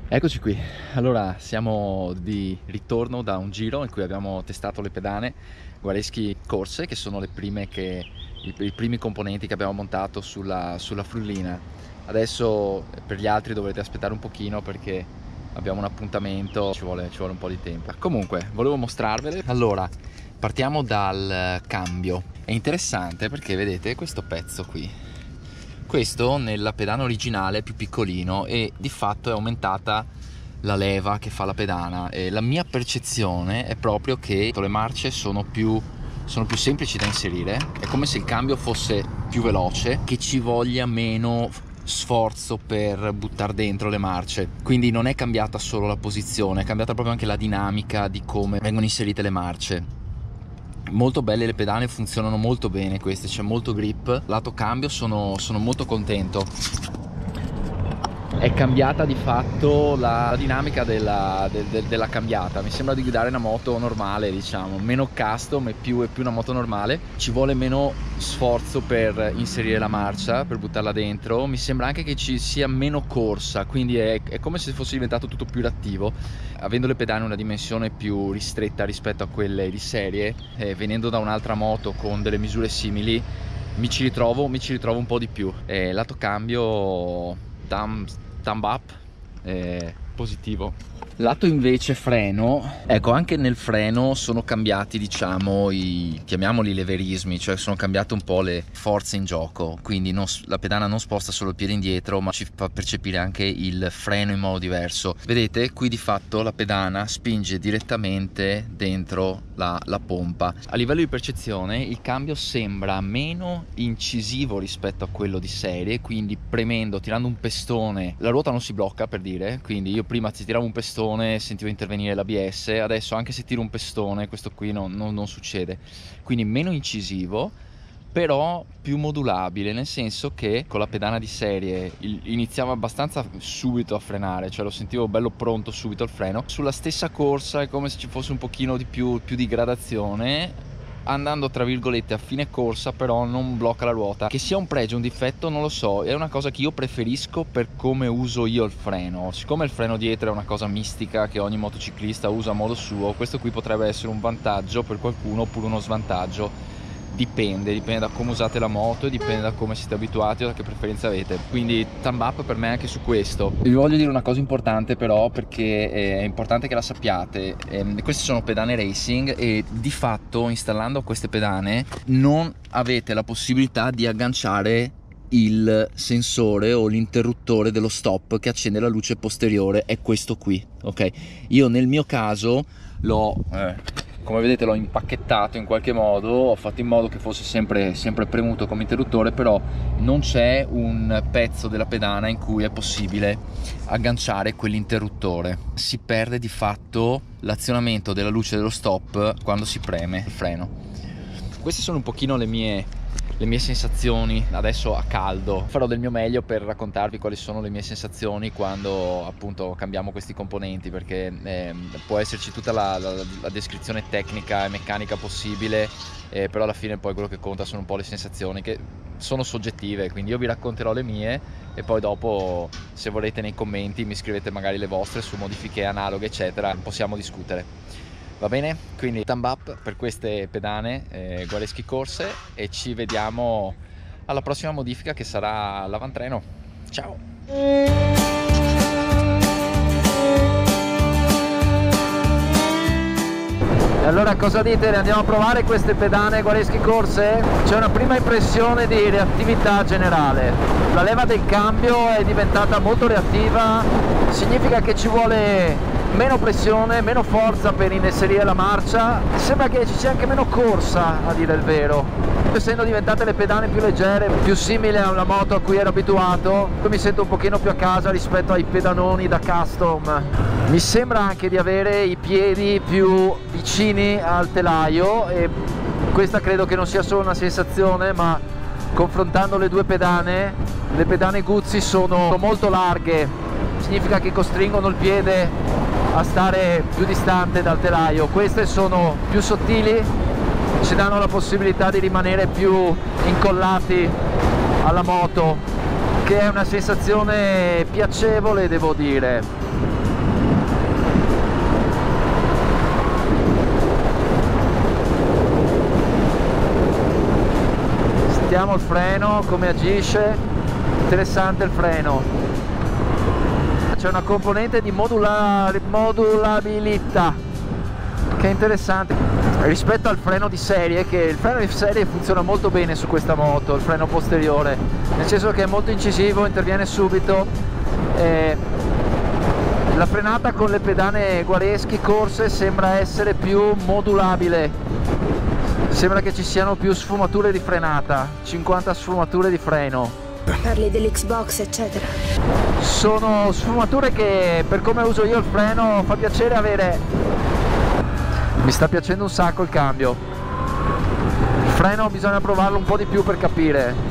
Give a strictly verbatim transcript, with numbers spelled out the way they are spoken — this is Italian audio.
Eccoci qui, allora siamo di ritorno da un giro in cui abbiamo testato le pedane Guareschi Corse, che sono le prime che, i, i primi componenti che abbiamo montato sulla, sulla Friulina. Adesso per gli altri dovrete aspettare un pochino perché abbiamo un appuntamento, ci vuole, ci vuole un po' di tempo. Comunque, volevo mostrarvele. Allora, partiamo dal cambio. È interessante perché vedete questo pezzo qui. Questo nella pedana originale è più piccolino e di fatto è aumentata la leva che fa la pedana, e la mia percezione è proprio che le marce sono più, sono più semplici da inserire. È come se il cambio fosse più veloce, che ci voglia meno sforzo per buttare dentro le marce. Quindi non è cambiata solo la posizione, è cambiata proprio anche la dinamica di come vengono inserite le marce. Molto belle le pedane, funzionano molto bene queste, c'è molto grip. Lato cambio sono, sono molto contento. È cambiata di fatto la dinamica della, de, de, della cambiata. Mi sembra di guidare una moto normale, diciamo, meno custom e più, è più una moto normale. Ci vuole meno sforzo per inserire la marcia, per buttarla dentro. Mi sembra anche che ci sia meno corsa, quindi è, è come se fosse diventato tutto più reattivo. Avendo le pedane una dimensione più ristretta rispetto a quelle di serie, eh, venendo da un'altra moto con delle misure simili, mi ci ritrovo, mi ci ritrovo un po' di più. Eh, lato cambio, thumb, thumb up, eh, positivo. Lato invece freno, ecco, anche nel freno sono cambiati, diciamo, i, chiamiamoli leverismi, cioè sono cambiate un po' le forze in gioco, quindi non, la pedana non sposta solo il piede indietro, ma ci fa percepire anche il freno in modo diverso. Vedete, qui di fatto la pedana spinge direttamente dentro la, la pompa. A livello di percezione il cambio sembra meno incisivo rispetto a quello di serie, quindi premendo, tirando un pestone, la ruota non si blocca, per dire, quindi io prima ti tiravo un pestone, sentivo intervenire l'A B S, adesso anche se tiro un pestone questo qui non, non, non succede, quindi meno incisivo però più modulabile, nel senso che con la pedana di serie iniziava abbastanza subito a frenare, cioè lo sentivo bello pronto subito al freno. Sulla stessa corsa è come se ci fosse un pochino di più, più di gradazione. Andando tra virgolette a fine corsa però non blocca la ruota. Che sia un pregio o un difetto non lo so, è una cosa che io preferisco per come uso io il freno. Siccome il freno dietro è una cosa mistica che ogni motociclista usa a modo suo, questo qui potrebbe essere un vantaggio per qualcuno oppure uno svantaggio. Dipende, dipende da come usate la moto e dipende da come siete abituati o da che preferenze avete. Quindi thumb up per me anche su questo. Vi voglio dire una cosa importante però, perché è importante che la sappiate. Eh, queste sono pedane racing e di fatto installando queste pedane non avete la possibilità di agganciare il sensore o l'interruttore dello stop che accende la luce posteriore. È questo qui, ok? Io nel mio caso l'ho eh, come vedete l'ho impacchettato in qualche modo, ho fatto in modo che fosse sempre, sempre premuto come interruttore, però non c'è un pezzo della pedana in cui è possibile agganciare quell'interruttore. Si perde di fatto l'azionamento della luce dello stop quando si preme il freno. Queste sono un pochino le mie le mie sensazioni adesso a caldo. Farò del mio meglio per raccontarvi quali sono le mie sensazioni quando appunto cambiamo questi componenti, perché eh, può esserci tutta la, la, la descrizione tecnica e meccanica possibile, eh, però alla fine poi quello che conta sono un po' le sensazioni, che sono soggettive, quindi io vi racconterò le mie e poi dopo, se volete, nei commenti mi scrivete magari le vostre su modifiche analoghe eccetera, possiamo discutere. Va bene? Quindi thumb up per queste pedane eh, Guareschi Corse, e ci vediamo alla prossima modifica che sarà l'avantreno. Ciao! E allora cosa dite? Ne andiamo a provare queste pedane Guareschi Corse? C'è una prima impressione di reattività generale. La leva del cambio è diventata molto reattiva, significa che ci vuole meno pressione, meno forza per inserire la marcia. Sembra che ci sia anche meno corsa, a dire il vero. Essendo diventate le pedane più leggere, più simili a una moto a cui ero abituato, mi sento un pochino più a casa rispetto ai pedanoni da custom. Mi sembra anche di avere i piedi più vicini al telaio, e questa credo che non sia solo una sensazione, ma confrontando le due pedane, le pedane Guzzi sono molto larghe, significa che costringono il piede a stare più distante dal telaio. Queste sono più sottili, ci danno la possibilità di rimanere più incollati alla moto. che è una sensazione piacevole, devo dire. Sentiamo il freno, come agisce. Interessante il freno. C'è una componente di modula modulabilità che è interessante rispetto al freno di serie, che il freno di serie funziona molto bene su questa moto, il freno posteriore, nel senso che è molto incisivo, interviene subito. Eh, la frenata con le pedane Guareschi corse sembra essere più modulabile, sembra che ci siano più sfumature di frenata, cinquanta sfumature di freno. Parli dell'Xbox eccetera. Sono sfumature che, per come uso io il freno, fa piacere avere. Mi sta piacendo un sacco il cambio. Il freno bisogna provarlo un po' di più per capire.